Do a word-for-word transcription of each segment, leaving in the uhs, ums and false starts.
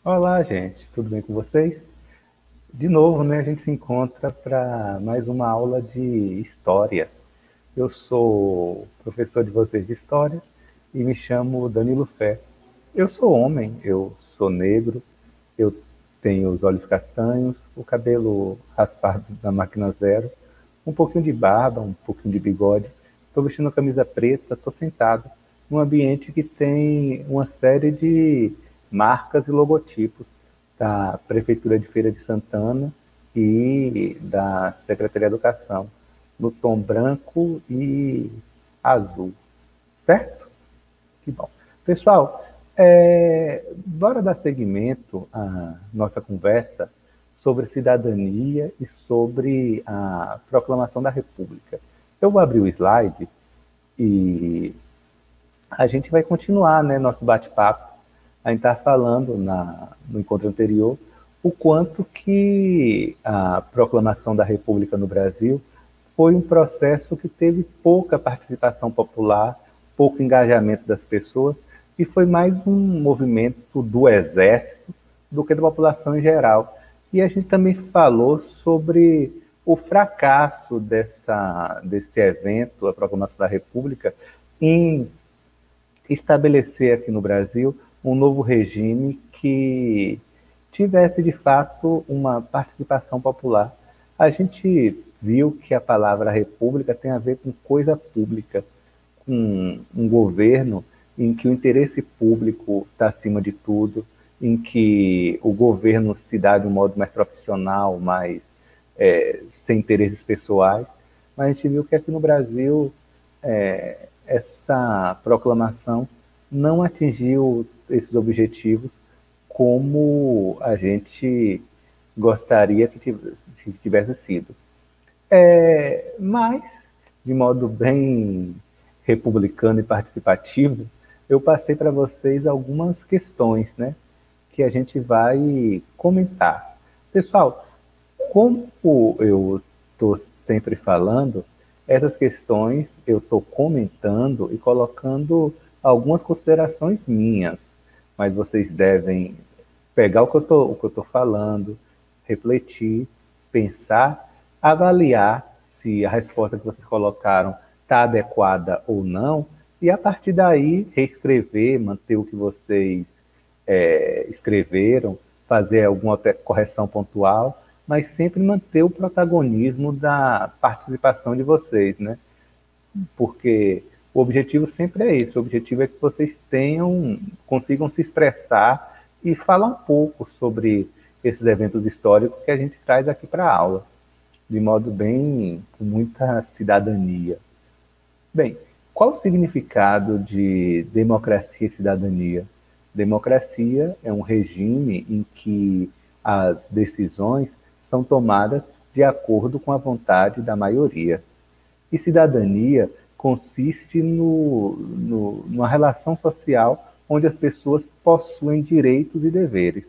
Olá, gente, tudo bem com vocês? De novo, né, a gente se encontra para mais uma aula de história. Eu sou professor de vocês de história e me chamo Danilo Fé. Eu sou homem, eu sou negro, eu tenho os olhos castanhos, o cabelo raspado da máquina zero, um pouquinho de barba, um pouquinho de bigode. Estou vestindo uma camisa preta, estou sentado num ambiente que tem uma série de marcas e logotipos da Prefeitura de Feira de Santana e da Secretaria de Educação, no tom branco e azul. Certo? Que bom. Pessoal, é, bora dar seguimento à nossa conversa sobre cidadania e sobre a proclamação da República. Eu vou abrir o slide e a gente vai continuar, né, nosso bate-papo. A gente está falando na, no encontro anterior o quanto que a proclamação da República no Brasil foi um processo que teve pouca participação popular, pouco engajamento das pessoas, e foi mais um movimento do exército do que da população em geral. E a gente também falou sobre o fracasso dessa, desse evento, a proclamação da República, em estabelecer aqui no Brasil um novo regime que tivesse de fato uma participação popular. A gente viu que a palavra república tem a ver com coisa pública, com um governo em que o interesse público está acima de tudo, em que o governo se dá de um modo mais profissional, mais é, sem interesses pessoais. Mas a gente viu que aqui no Brasil é, essa proclamação não atingiu esses objetivos como a gente gostaria que tivesse, que tivesse sido. É, mas, de modo bem republicano e participativo, eu passei para vocês algumas questões, né, que a gente vai comentar. Pessoal, como eu estou sempre falando, essas questões eu estou comentando e colocando algumas considerações minhas, mas vocês devem pegar o que eu estou falando, refletir, pensar, avaliar se a resposta que vocês colocaram está adequada ou não, e a partir daí reescrever, manter o que vocês é, escreveram, fazer alguma correção pontual, mas sempre manter o protagonismo da participação de vocês, né? Porque o objetivo sempre é esse, o objetivo é que vocês tenham, consigam se expressar e falar um pouco sobre esses eventos históricos que a gente traz aqui para a aula, de modo bem, com muita cidadania. Bem, qual o significado de democracia e cidadania? Democracia é um regime em que as decisões são tomadas de acordo com a vontade da maioria. E cidadania consiste no, no, numa relação social onde as pessoas possuem direitos e deveres.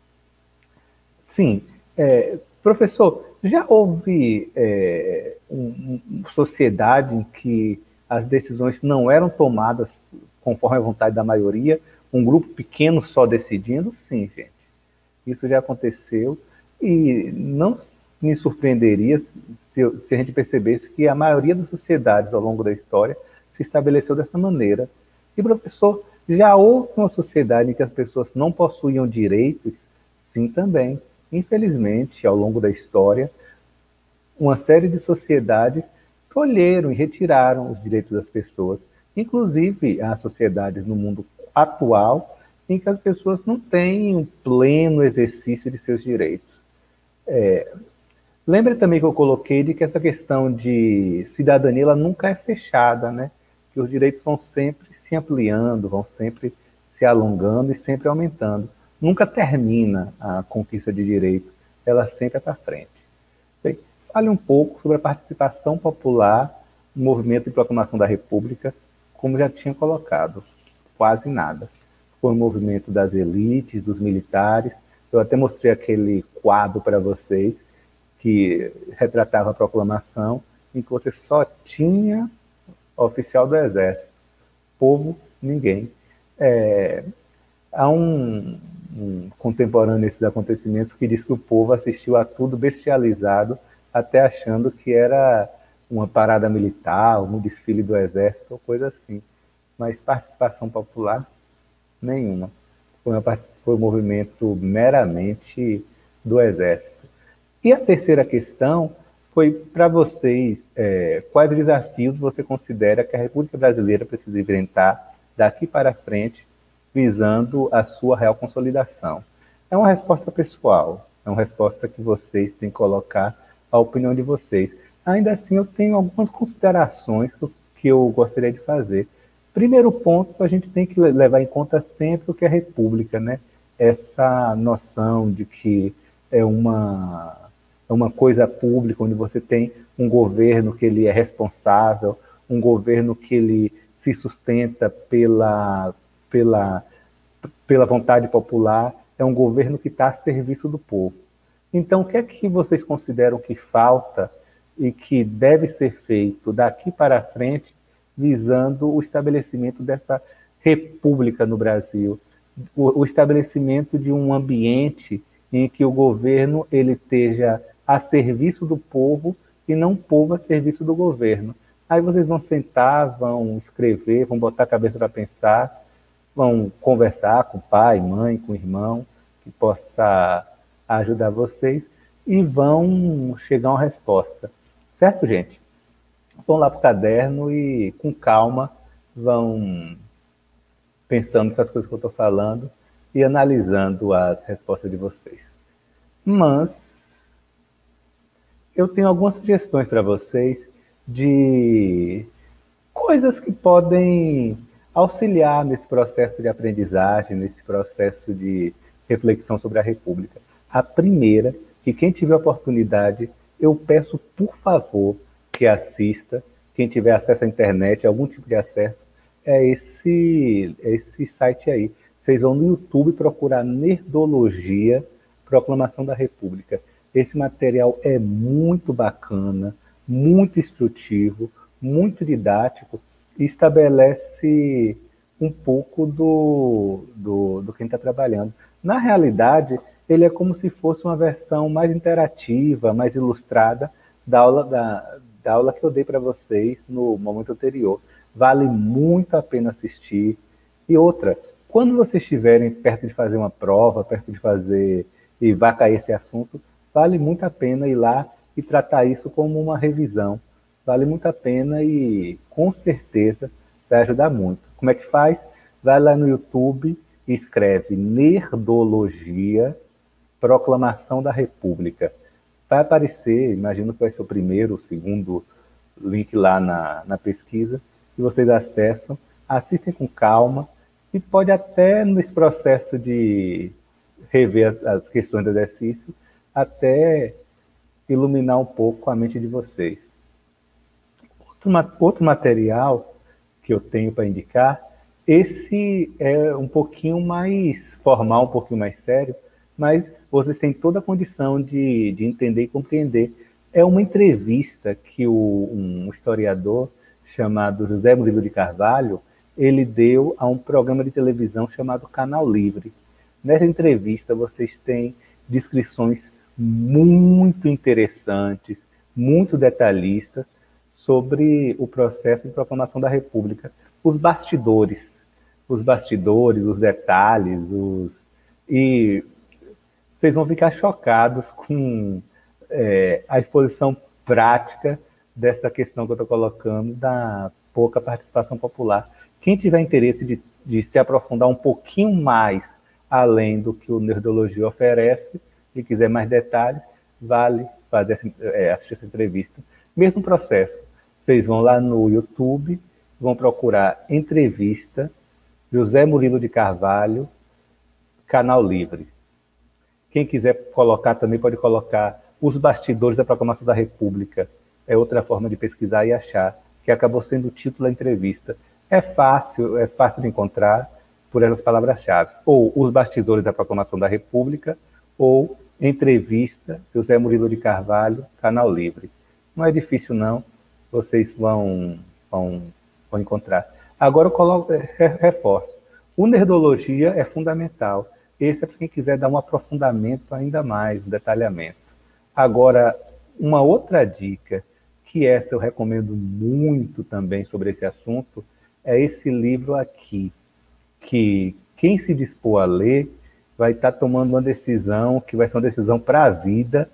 Sim, é, professor, já houve é, um, um, sociedade em que as decisões não eram tomadas conforme a vontade da maioria, um grupo pequeno só decidindo? Sim, gente. Isso já aconteceu e não me surpreenderia se, se a gente percebesse que a maioria das sociedades ao longo da história se estabeleceu dessa maneira. E, professor, já houve uma sociedade em que as pessoas não possuíam direitos? Sim, também. Infelizmente, ao longo da história, uma série de sociedades tolheram e retiraram os direitos das pessoas. Inclusive, há sociedades no mundo atual em que as pessoas não têm um pleno exercício de seus direitos. É, lembre também que eu coloquei de que essa questão de cidadania ela nunca é fechada, né? Que os direitos vão sempre se ampliando, vão sempre se alongando e sempre aumentando. Nunca termina a conquista de direitos, ela sempre é para frente. Bem, fale um pouco sobre a participação popular no movimento de proclamação da República, como já tinha colocado, quase nada. Foi um movimento das elites, dos militares. Eu até mostrei aquele quadro para vocês que retratava a proclamação, em que você só tinha oficial do Exército. Povo, ninguém. É, há um, um contemporâneo desses acontecimentos que diz que o povo assistiu a tudo bestializado, até achando que era uma parada militar, um desfile do exército, ou coisa assim. Mas participação popular, nenhuma. Foi, uma, foi um movimento meramente do exército. E a terceira questão foi para vocês, é, quais desafios você considera que a República Brasileira precisa enfrentar daqui para frente, visando a sua real consolidação? É uma resposta pessoal, é uma resposta que vocês têm que colocar a opinião de vocês. Ainda assim, eu tenho algumas considerações que eu gostaria de fazer. Primeiro ponto, a gente tem que levar em conta sempre o que é república, né? Essa noção de que é uma, é uma coisa pública, onde você tem um governo que ele é responsável, um governo que ele se sustenta pela, pela, pela vontade popular, é um governo que está a serviço do povo. Então, o que é que vocês consideram que falta e que deve ser feito daqui para frente, visando o estabelecimento dessa república no Brasil, o, o estabelecimento de um ambiente em que o governo ele esteja a serviço do povo e não o povo a serviço do governo? Aí vocês vão sentar, vão escrever, vão botar a cabeça para pensar, vão conversar com o pai, mãe, com o irmão, que possa ajudar vocês, e vão chegar a uma resposta. Certo, gente? Vão lá para o caderno e, com calma, vão pensando nessas coisas que eu estou falando e analisando as respostas de vocês. Mas eu tenho algumas sugestões para vocês de coisas que podem auxiliar nesse processo de aprendizagem, nesse processo de reflexão sobre a República. A primeira, que quem tiver oportunidade, eu peço, por favor, que assista, quem tiver acesso à internet, algum tipo de acesso, é esse, esse site aí. Vocês vão no YouTube procurar Nerdologia, Proclamação da República. Esse material é muito bacana, muito instrutivo, muito didático, e estabelece um pouco do, do, do quem está trabalhando. Na realidade, ele é como se fosse uma versão mais interativa, mais ilustrada da aula, da, da aula que eu dei para vocês no momento anterior. Vale muito a pena assistir. E outra, quando vocês estiverem perto de fazer uma prova, perto de fazer, e vai cair esse assunto, vale muito a pena ir lá e tratar isso como uma revisão. Vale muito a pena e, com certeza, vai ajudar muito. Como é que faz? Vai lá no YouTube e escreve Nerdologia, Proclamação da República. Vai aparecer, imagino que vai ser o primeiro, o segundo link lá na, na pesquisa, que vocês acessam, assistem com calma, e pode até, nesse processo de rever as, as questões do exercício, até iluminar um pouco a mente de vocês. Outro, outro material que eu tenho para indicar, esse é um pouquinho mais formal, um pouquinho mais sério, mas vocês têm toda a condição de, de entender e compreender. É uma entrevista que o, um historiador chamado José Murilo de Carvalho, ele deu a um programa de televisão chamado Canal Livre. Nessa entrevista vocês têm descrições muito interessantes, muito detalhistas, sobre o processo de proclamação da República. Os bastidores, os bastidores, os detalhes, os... e vocês vão ficar chocados com é, a exposição prática dessa questão que eu estou colocando da pouca participação popular. Quem tiver interesse de, de se aprofundar um pouquinho mais além do que o Nerdologia oferece e quiser mais detalhes, vale fazer essa, é, assistir essa entrevista. Mesmo processo. Vocês vão lá no YouTube, vão procurar entrevista José Murilo de Carvalho, Canal Livre. Quem quiser colocar também pode colocar os bastidores da proclamação da República. É outra forma de pesquisar e achar, que acabou sendo o título da entrevista. É fácil, é fácil de encontrar por essas palavras-chave. Ou os bastidores da proclamação da República, ou entrevista José Murilo de Carvalho, Canal Livre. Não é difícil não, vocês vão, vão, vão encontrar. Agora eu coloco, reforço. O Nerdologia é fundamental. Esse é para quem quiser dar um aprofundamento ainda mais, um detalhamento. Agora, uma outra dica, que essa eu recomendo muito também sobre esse assunto, é esse livro aqui, que quem se dispor a ler vai estar tomando uma decisão que vai ser uma decisão para a vida,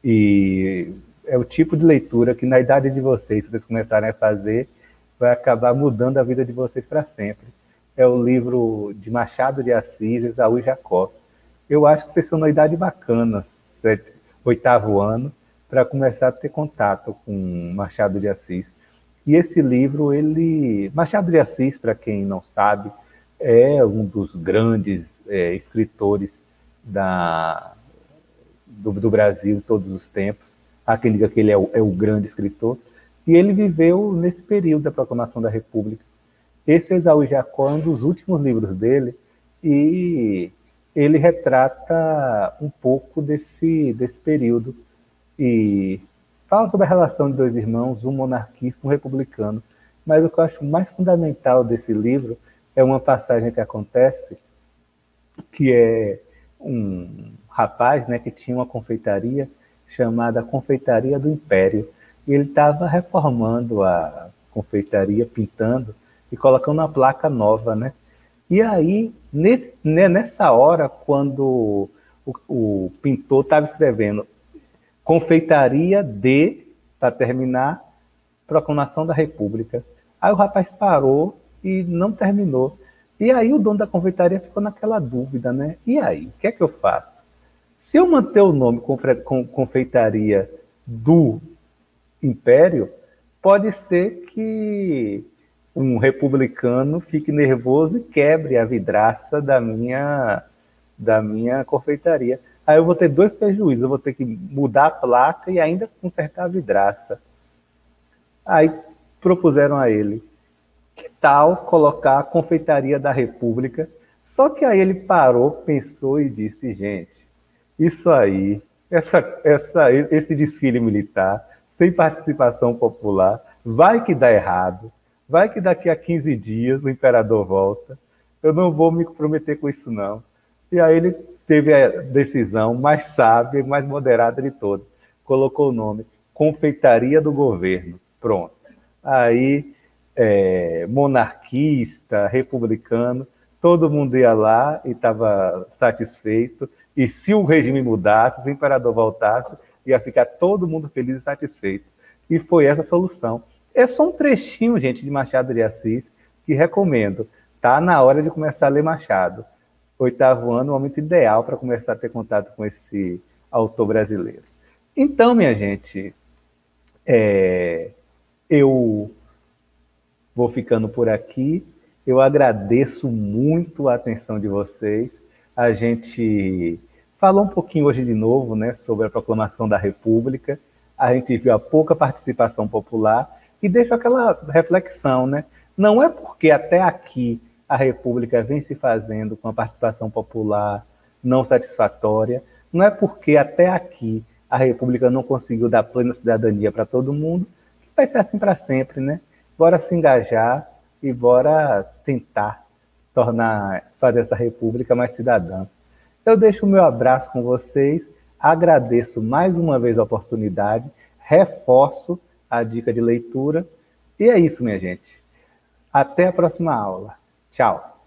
e é o tipo de leitura que na idade de vocês, se vocês começarem a fazer, vai acabar mudando a vida de vocês para sempre. É o livro de Machado de Assis, Esaú e Jacó. Eu acho que vocês estão numa idade bacana, sete, oitavo ano, para começar a ter contato com Machado de Assis. E esse livro, ele... Machado de Assis, para quem não sabe, é um dos grandes é, escritores da, do, do Brasil de todos os tempos. Há quem diga que ele é o, é o grande escritor. E ele viveu nesse período da proclamação da República. Esse Esaú e Jacó é um dos últimos livros dele, e ele retrata um pouco desse, desse período. E fala sobre a relação de dois irmãos, um monarquista e um republicano. Mas o que eu acho mais fundamental desse livro é uma passagem que acontece, que é um rapaz, né, que tinha uma confeitaria chamada Confeitaria do Império. E ele estava reformando a confeitaria, pintando e colocando uma placa nova, né? E aí, nesse, né, nessa hora, quando o, o pintor estava escrevendo Confeitaria de, para terminar, Proclamação da República. Aí o rapaz parou e não terminou. E aí o dono da confeitaria ficou naquela dúvida, né? E aí, o que é que eu faço? Se eu manter o nome Confeitaria do Império, pode ser que um republicano fique nervoso e quebre a vidraça da minha, da minha confeitaria. Aí eu vou ter dois prejuízos, eu vou ter que mudar a placa e ainda consertar a vidraça. Aí propuseram a ele, que tal colocar a Confeitaria da República? Só que aí ele parou, pensou e disse, gente, isso aí, essa, essa, esse desfile militar, sem participação popular, vai que dá errado, vai que daqui a quinze dias o imperador volta, eu não vou me comprometer com isso não. E aí ele teve a decisão mais sábia e mais moderada de todas. Colocou o nome Confeitaria do Governo. Pronto. Aí, é, monarquista, republicano, todo mundo ia lá e estava satisfeito. E se o regime mudasse, se o imperador voltasse, ia ficar todo mundo feliz e satisfeito. E foi essa a solução. É só um trechinho, gente, de Machado de Assis, que recomendo. Está na hora de começar a ler Machado. Oitavo ano, o momento ideal para começar a ter contato com esse autor brasileiro. Então, minha gente, é, eu vou ficando por aqui. Eu agradeço muito a atenção de vocês. A gente falou um pouquinho hoje de novo, né, sobre a proclamação da República. A gente viu a pouca participação popular e deixa aquela reflexão, né? Não é porque até aqui a República vem se fazendo com a participação popular não satisfatória, não é porque até aqui a República não conseguiu dar plena cidadania para todo mundo, que vai ser assim para sempre, né? Bora se engajar e bora tentar tornar, fazer essa República mais cidadã. Eu deixo o meu abraço com vocês, agradeço mais uma vez a oportunidade, reforço a dica de leitura, e é isso, minha gente. Até a próxima aula. Tchau.